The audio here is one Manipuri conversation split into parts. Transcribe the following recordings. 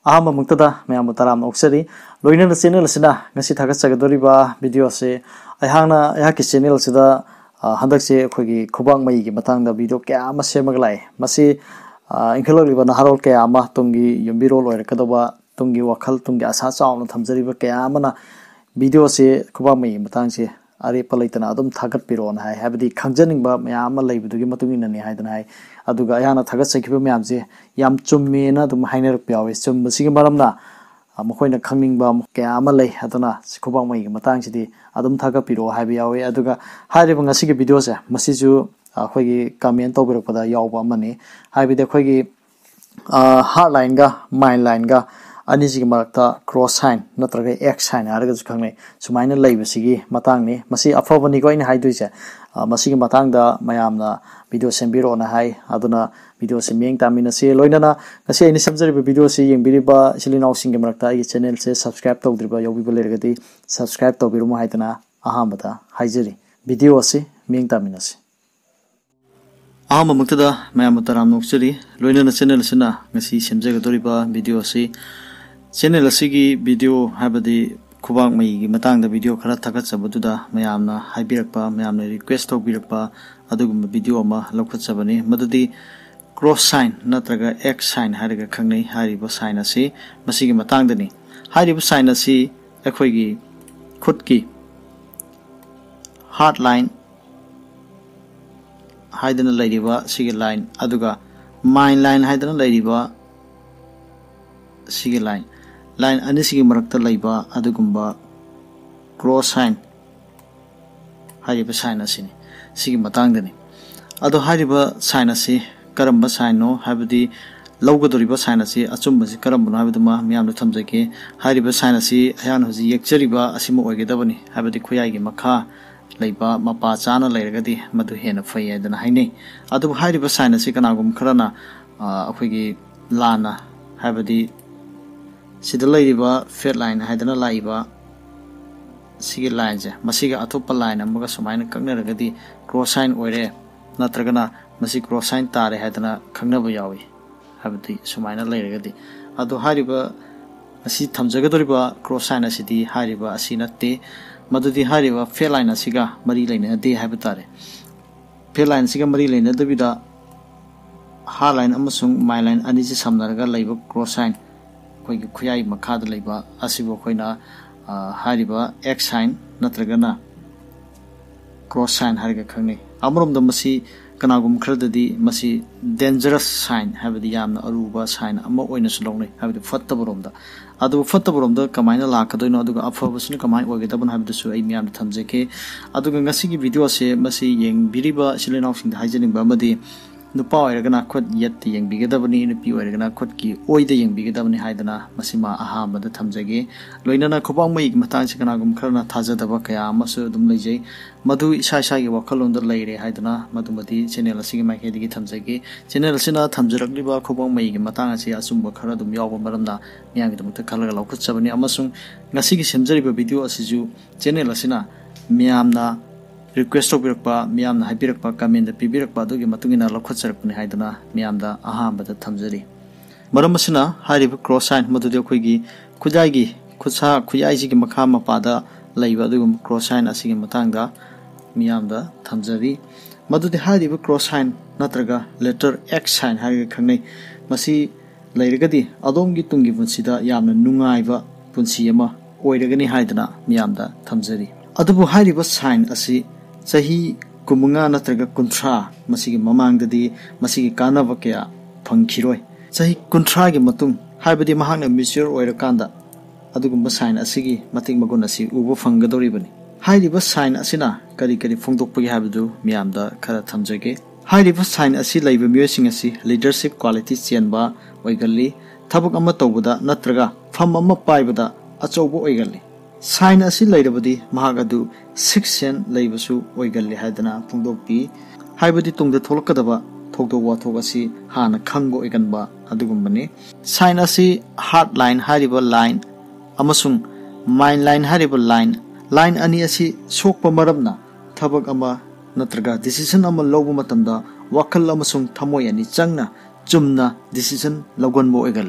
ahama muktada mayam taram oksari loina channel sina ngasi thagat sagadoriba video se ayhangna ayhaki channel sida handak se khogi khubak mai gi matang da video kya ama semaglai masi inkhalogliba naharol kya ama tungi yumbirol oira kadoba tungi wakhal tungi asa chaawna thamjariba kya amana video se khubak mai matang se ari palaitana adum thagat piron hai habdi khangjaning ba mayam laibudugi matungina ni haidana hai aduga ayana thagat sakhiba mayam se yam chummena dum hainer piawe chum sigi maramna mokhoina khangning ba kya ama lei aduna khubak mai gi matang sidi adum thagat piro haibi yawe aduga hariba ngasi gi video se masiju khoigi comment tawbirakpada yawba amani haibide khoigi heart line ga mind line ga anisi marakta cross sign natraga x sign araga jukhangne sumaina leibasigi matangni masi afobani ko ina haiduise masigi matangda mayamna video sembiro na hai aduna video semeng tamina se loinana ngasi ini samjariba video se yengbiriba silinau singe marakta ai channel se subscribe tawdriba yobiba lergadi subscribe tawbirumu haitana ahambata haijari video se meng tamina se ahamba muktada mayam taram noksari loinana channel sina ngasi semjagadoriba video se channel asigi video habadi khubak mai gi matang da video khara thagat sabaduda mayamna haibirakpa mayamna request tawbirakpa adugum video ma lokhat sabani madudi cross sign natraga x sign hariga khangnei hariba sign asi masigi matang dani hariba sign asi ekhoi gi khut ki heart line haidana lairiba sigi line aduga mind line haidana lairiba sigi line anisigi marakta laiba adugumba cross sign hariba sign asini sigi matangdani ado hariba sign asi karamba sign no habidi lawgadoriba sign asi achumba si karamba no habiduma miyamda thamjake hariba sign asi ayan hoji yekchariba asima oigedabani habidi khuyai gi makha laiba mapa chana lairagadi madu hena phai adana haine adu hariba sign asi kanagum kharana akhoi lana habidi sida lairiba fat line haidana laiba sigi line je masiga atopa line amaga sumaina kaknaragadi cross sign oire natragana masi cross sign tare haidana khangnaba yawi habdi sumaina lairagadi adu hariba asi thamjagadoriba cross sign asidi hariba asi natte madudi hariba fat line asiga mari laina de habitare fat line siga mari laina dabida ha line amasung my line ani ji samnaraga laiba cross sign khuyai makhada leiba asibo khoina hariba x sign natragana cross sign hariga khangni amromda masi kanagum khradadi masi dangerous sign habidi yamna aruba sign ama oina sulongnai habidi fattaboromda adu fattaboromda kamaina lakadoino aduga afabasini kamai oigedabun habidasu ai miyamna thamjeke aduga ngasigi video se masi yengbiriba silinau singda haijaninba amadi nupa oiragana khot yat yengbigedabani nupi oiragana khot ki oida yengbigedabani haidana masima ahambada thamjage loinana khubak mai matang sikanagum kharna thajadaba kaya amasu dum leijai madu isa isa gi wakhalonda leire haidana madumadi channel asigi maikedi thamjage channel sina thamjaragliba khubak mai gi matang asi asumba khara dum yawba maramda miyang gi mukta khalaga laukhat sabani amasung ngasigi semjariba video asiju channel asina miyamna request tawbirakpa miyamna haibirakpa comment da pibirakpa adugi matungina lokhatsarakpani haidana miyamda ahambada thamjari maram asina hariba cross sign madudi khoigi khujai gi khutsa khuyai ji gi makha mapada laiba adugum cross sign asigi matangda miyamda thamjari madudi hariba cross sign natraga letter x sign hariga khangnei masi lairagadi adongi tungi punsida yamna nungaiba punsi ama oiragani haidana miyamda thamjari adubu hariba sign asi sahi kumunga natraga kuntra masigi mamangdadi masigi kanaba kya phangkhiroi sahi kuntra gi matung haibadi mahangna mature oirakanda adugumba sign asigi mating magun asi ubo phanggadoribani hairiba sign asina kari phongdokpagi habdu miyamda khara thamjage hairiba sign asi laiba miyosing asi leadership quality chenba oigalli thabuk ama tawbuda natraga pham ama paibada achaubo oigalli sign asi lairabadi mahagadu 6 sen laibasu oigalli haidana phongdokpi haibadi tungda tholakadaba thokdowa thogasi hana khangbo oiganba adugumbani sign asi heart line hariba line amasung mind line hariba line ani asi sokpa maramna thabak ama natraga decision ama lawbu matamda wakal amasung thamoi ani changna chumna decision lagonbo oigalle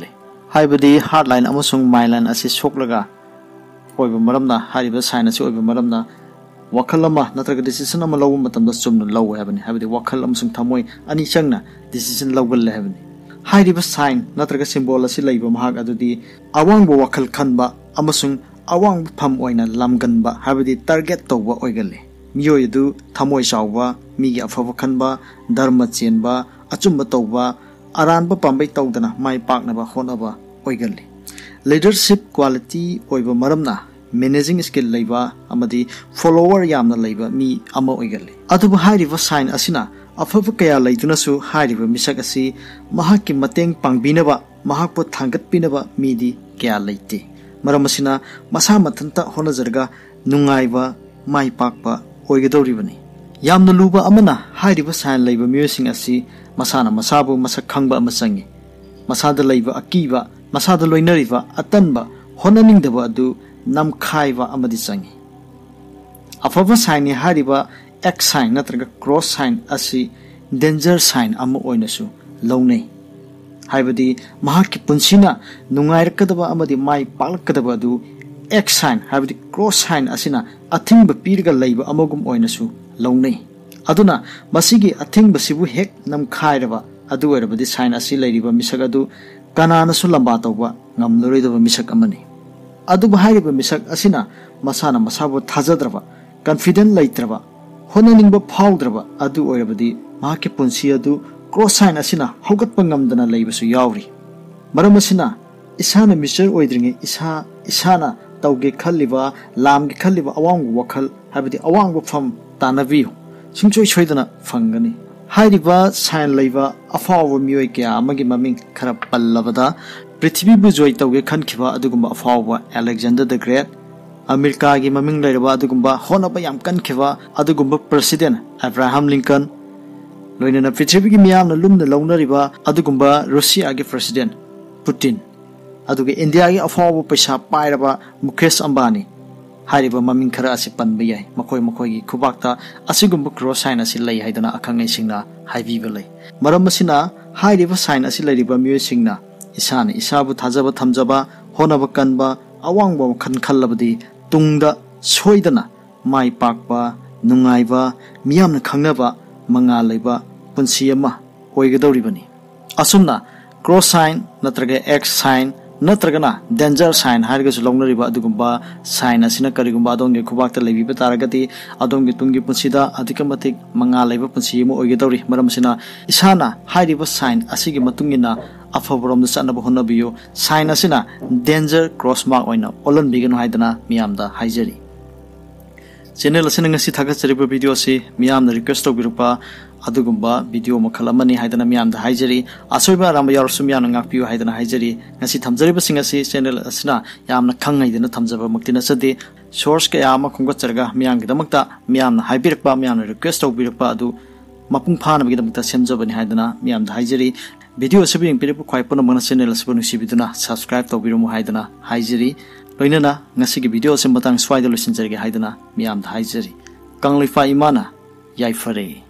हाइबदी हार्ट लाइन अमसुंग माइ लाइन असी सोकलगा ओइबा मरमना हारिबा साइन असी ओइबा मरमना वखल अमा नत्रगा डिसिजन अमा लौब मतमदा चुमना लौवे हाबनी हाइबदी वखल अमसुंग थमोय अनि चंगना डिसिजन लौगल हाबनी हाइरिबा साइन नत्रगा सिम्बोल असी लैबा महाग अदुदी अवांगबो वखल खनबा अमसुंग अवांग फम ओइना लामगनबा हाइबदी टारगेट तौबा ओइगले मियोय दु थमोय चावबा मिगी अफबा खनबा धर्म चेनबा अचुम्बा तौबा अरानबा पांबै तौदना माइ पाकनबा होनबा ओइगले लीडरशिप क्वालिटी ओइबा मरमना मैनेजिंग स्किल लैबा अमदी फॉलोवर यामना लैबा मी अमा ओइगले अदुबा हाइरिबा साइन असिना अफबा कया लैदुनसु हाइरिबा मिसक असि महाकि मतेंग पांगबिनबा महाकपो थांगतपिनबा मीदी कया लैते मरम असिना मसा मथंता होनजरगा नुंगाइबा माइ पाकबा ओइगदौरिबनी यामना लुबा अमना हाइरिबा साइन लैबा म्यूसिंग असि मसाना मसाबु मसक खंगबा अमा चंगी मसादा लैबा अकीबा मसादा लोइनरिबा अतनबा होननिंगदबा अदु नमखाइबा अमदी चंगी अफबा साइन हारिबा एक्स साइन नत्रगा क्रॉस साइन असि डेंजर साइन अमा ओइनसु लौनै हाइबदी महाकि पुंसिना नुंगाइरकदबा अमदी माइ पालकदबा अदु एक्स साइन हाइबदी क्रॉस साइन असिना अथिंगबा पीरगा लैबा अमगुम ओइनसु लौनै अदुना मसिगी अथिंगबसिबु हेक नमखाइरबा अदु ओइरबदी साइन असि लैरिबा मिसक अदु कनानसु लंबा तौबा ngamloroidaba misak amani aduba hairiba misak asina masana masabu thajadraba confident laitraba honaningba phawdraba adu oirabadi mahaki punsi adu cross sign asina hogatpa ngamdana leibasu yawri maram asina isana mister oidringe isana tauge khalliba lamge khalliba awang wakhal habadi awang fam tanabi singchoi choidana fangani हाइरिबा साइन लैबा अफाव मियोय क्या अमगी ममिंग खरा पल्लबदा पृथ्वी बु जोय तौगे खनखिबा अदुगुम्बा अफाव अलेक्जेंडर द ग्रेट अमेरिका गी ममिंग लैरबा अदुगुम्बा होनबा याम कनखिबा अदुगुम्बा प्रेसिडेंट अब्राहम लिंकन लोइनना पृथ्वी गी मियामना लुमना लौनरिबा अदुगुम्बा रशिया गी प्रेसिडेंट पुतिन अदुगे इंडिया गी अफाव पैसा पाइरबा मुकेश अंबानी हारिबा ममिंग खरा असे पनबा याय मखोय मखोयगी खुबाक्ता असिगुम्बा क्रॉस साइन असे लै हाइदना अखंगै सिंगना हाइबिबा लै मरम असिना हाइरिबा साइन असे लैरिबा मियो सिंगना इसाने इसाबु थाजबा थमजबा होनबा कनबा अवांगबा खन खल्लबदी तुंगदा सोइदना माइ पाकबा नुंगाइबा मियामना खंगनबा मंगा लैबा पुंसि अमा ओइगदौरिबनी असुमना क्रॉस साइन नत्रगे एक्स साइन नत्रगना डेंजर साइन हारगसु लौनरिबा अदुगुम्बा साइन असिना करिगुम्बा अदोंगे खुबाक्ता लैबिबा तारगति अदोंगे तुंगी पुंसिदा अधिकमतिक मंगा लैबा पुंसि अमा ओइगदौरि मरमसिना इसाना हारिबा साइन असिगी मतुंगिना अफबरोम चनबा होनबियो साइन असिना डेंजर क्रॉस मार्क ओइना ओलन बिगन हाइदना मियामदा हाइजरी चैनल असिना ngasi thagachariba video si miyamna request tawbirupa adugumba video makhal amani haidana miyamda haijari asoiba ramba yarsu miyamna ngakpiu haidana haijari ngasi thamjariba singa si channel asina yamna khangaidana thamjaba maktina sade source ka yama khongga charga miyamgi damakta miyamna haibirpa miyamna request tawbirupa adu mapung phana bagi damakta semjabani haidana miyamda haijari video sabing piripu khwaipona mana channel asibunu sibiduna subscribe tawbirumu haidana haijari loinana ngasigi video sem batang swaida losinjarge haidana miyamda haijari kanglifa imana yaifare